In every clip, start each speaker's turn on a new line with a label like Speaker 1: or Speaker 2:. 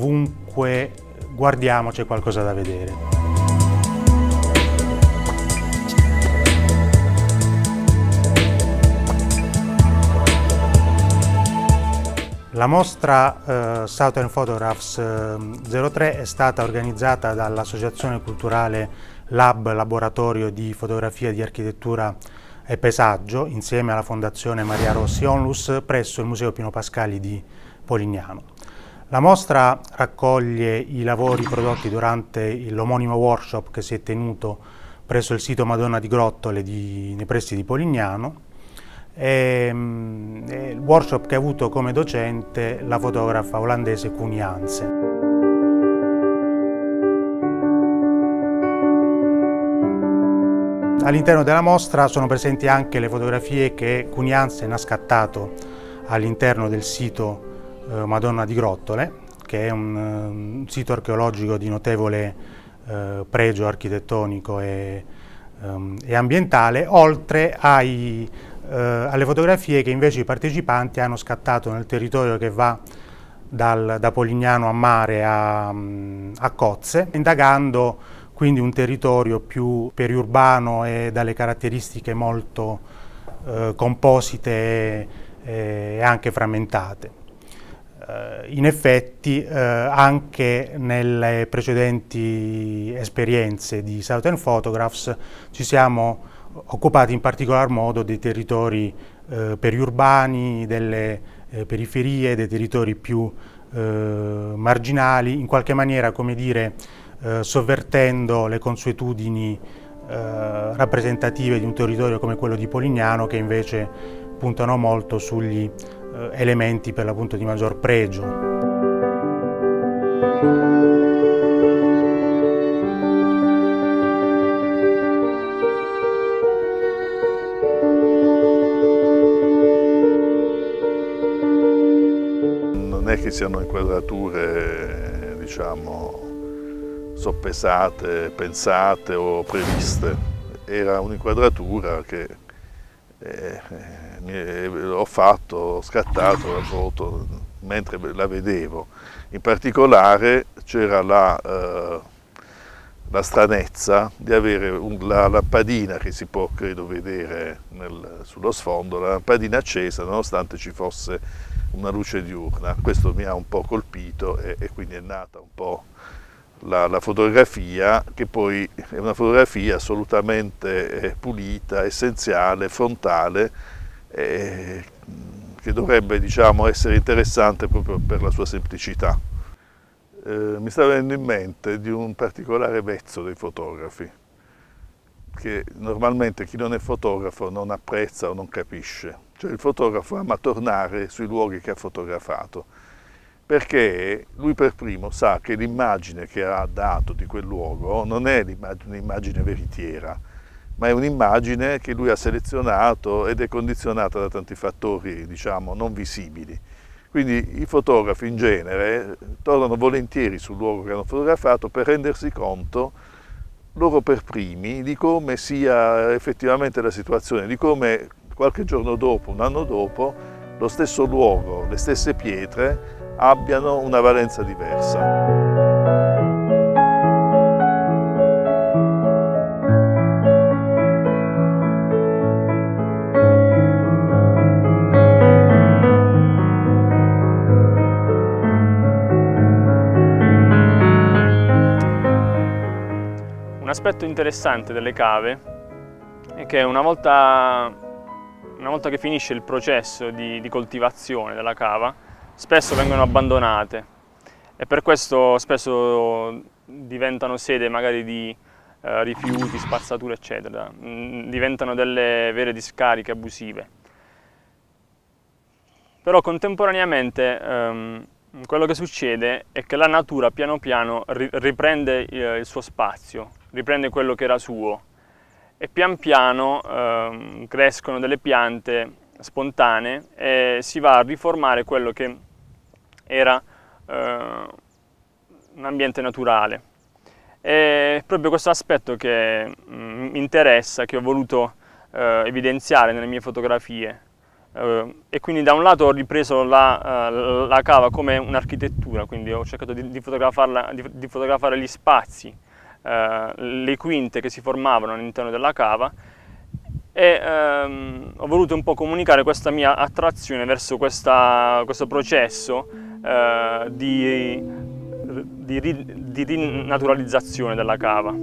Speaker 1: ovunque guardiamo c'è qualcosa da vedere. La mostra Southern Photographs 03 è stata organizzata dall'Associazione Culturale Laboratorio di Fotografia di Architettura e Paesaggio, insieme alla Fondazione Maria Rossi Onlus, presso il Museo Pino Pascali di Polignano. La mostra raccoglie i lavori prodotti durante l'omonimo workshop che si è tenuto presso il sito Madonna di Grottole nei pressi di Polignano. Il workshop che ha avuto come docente la fotografa olandese Cuny Janssen. All'interno della mostra sono presenti anche le fotografie che Cuny Janssen ha scattato all'interno del sito Madonna di Grottole, che è un sito archeologico di notevole pregio architettonico e ambientale, oltre alle fotografie che invece i partecipanti hanno scattato nel territorio che va da Polignano a Mare a Cozze, indagando quindi un territorio più periurbano e dalle caratteristiche molto composite e anche frammentate. In effetti anche nelle precedenti esperienze di Southern Photographs ci siamo occupati in particolar modo dei territori periurbani, delle periferie, dei territori più marginali, in qualche maniera, come dire, sovvertendo le consuetudini rappresentative di un territorio come quello di Polignano, che invece puntano molto sugli elementi per l'appunto di maggior pregio.
Speaker 2: Non è che siano inquadrature, diciamo, soppesate, pensate o previste. Era un'inquadratura che ho fatto, ho scattato la foto mentre la vedevo. In particolare c'era la stranezza di avere la lampadina che si può, credo, vedere sullo sfondo, la lampadina accesa nonostante ci fosse una luce diurna. Questo mi ha un po' colpito e quindi è nata un po' la fotografia, che poi è una fotografia assolutamente pulita, essenziale, frontale, che dovrebbe, diciamo, essere interessante proprio per la sua semplicità. Mi sta venendo in mente di un particolare vezzo dei fotografi, che normalmente chi non è fotografo non apprezza o non capisce. Cioè il fotografo ama tornare sui luoghi che ha fotografato, perché lui per primo sa che l'immagine che ha dato di quel luogo non è un'immagine veritiera, ma è un'immagine che lui ha selezionato ed è condizionata da tanti fattori, diciamo, non visibili. Quindi i fotografi in genere tornano volentieri sul luogo che hanno fotografato per rendersi conto, loro per primi, di come sia effettivamente la situazione, di come qualche giorno dopo, un anno dopo, lo stesso luogo, le stesse pietre abbiano una valenza diversa.
Speaker 3: Un aspetto interessante delle cave è che una volta che finisce il processo di coltivazione della cava, spesso vengono abbandonate e per questo spesso diventano sede magari di rifiuti, spazzature eccetera, diventano delle vere discariche abusive. Però contemporaneamente quello che succede è che la natura piano piano riprende il suo spazio, riprende quello che era suo e pian piano crescono delle piante spontanee e si va a riformare quello che era un ambiente naturale. È proprio questo aspetto che mi interessa, che ho voluto evidenziare nelle mie fotografie, e quindi da un lato ho ripreso la cava come un'architettura, quindi ho cercato di fotografare gli spazi, le quinte che si formavano all'interno della cava, e ho voluto un po' comunicare questa mia attrazione verso questo processo di rinaturalizzazione della cava.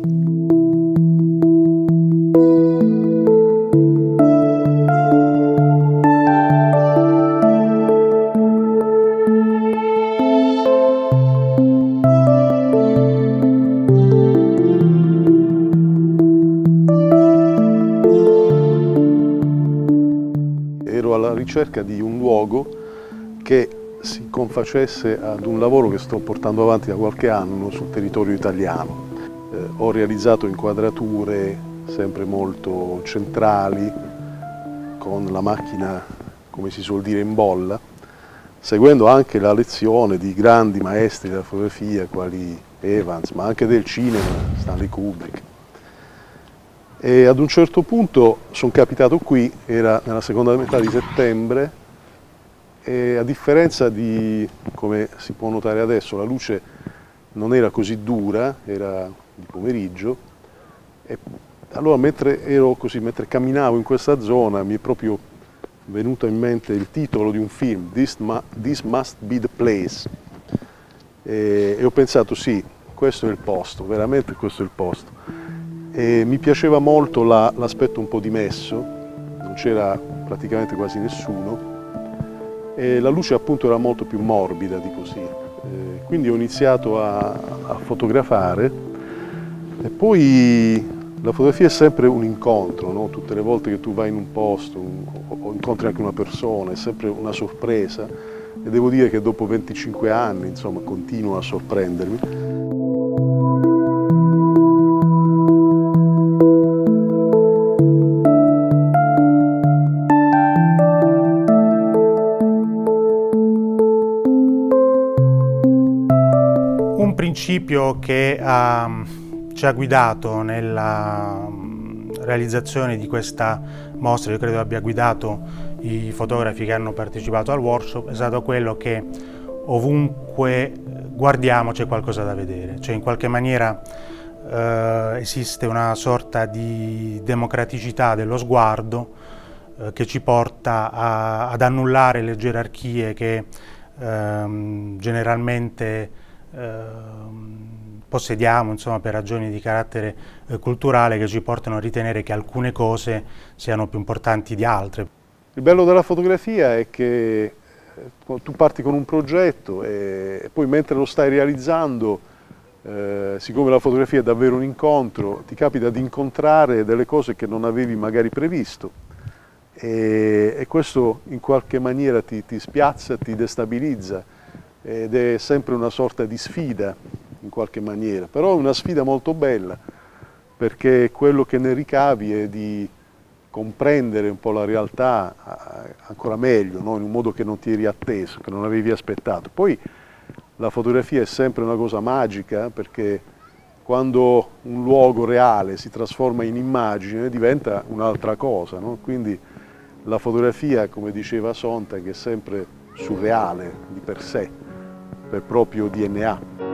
Speaker 4: Ero alla ricerca di un luogo che si confacesse ad un lavoro che sto portando avanti da qualche anno sul territorio italiano. Ho realizzato inquadrature sempre molto centrali, con la macchina, come si suol dire, in bolla, seguendo anche la lezione di grandi maestri della fotografia quali Evans, ma anche del cinema, Stanley Kubrick. E ad un certo punto sono capitato qui, era nella seconda metà di settembre, e a differenza di come si può notare adesso, la luce non era così dura, era di pomeriggio, e allora mentre camminavo in questa zona mi è proprio venuto in mente il titolo di un film, This Must Be the Place, e ho pensato sì, questo è il posto, veramente questo è il posto. E mi piaceva molto l'aspetto un po' dimesso, non c'era praticamente quasi nessuno e la luce appunto era molto più morbida di così. Quindi ho iniziato a fotografare e poi la fotografia è sempre un incontro, no? Tutte le volte che tu vai in un posto o incontri anche una persona è sempre una sorpresa e devo dire che dopo 25 anni insomma continua a sorprendermi.
Speaker 1: Un principio che ci ha guidato nella realizzazione di questa mostra, io credo abbia guidato i fotografi che hanno partecipato al workshop, è stato quello che ovunque guardiamo c'è qualcosa da vedere, cioè in qualche maniera esiste una sorta di democraticità dello sguardo che ci porta ad annullare le gerarchie che generalmente possediamo, insomma, per ragioni di carattere culturale, che ci portano a ritenere che alcune cose siano più importanti di altre.
Speaker 4: Il bello della fotografia è che tu parti con un progetto e poi mentre lo stai realizzando, siccome la fotografia è davvero un incontro, ti capita di incontrare delle cose che non avevi magari previsto e questo in qualche maniera ti spiazza, ti destabilizza ed è sempre una sorta di sfida in qualche maniera, però è una sfida molto bella perché quello che ne ricavi è di comprendere un po' la realtà ancora meglio, no? In un modo che non ti eri atteso, che non avevi aspettato. Poi la fotografia è sempre una cosa magica perché quando un luogo reale si trasforma in immagine diventa un'altra cosa, no? Quindi la fotografia, come diceva Sontag, è sempre surreale di per sé, per proprio DNA.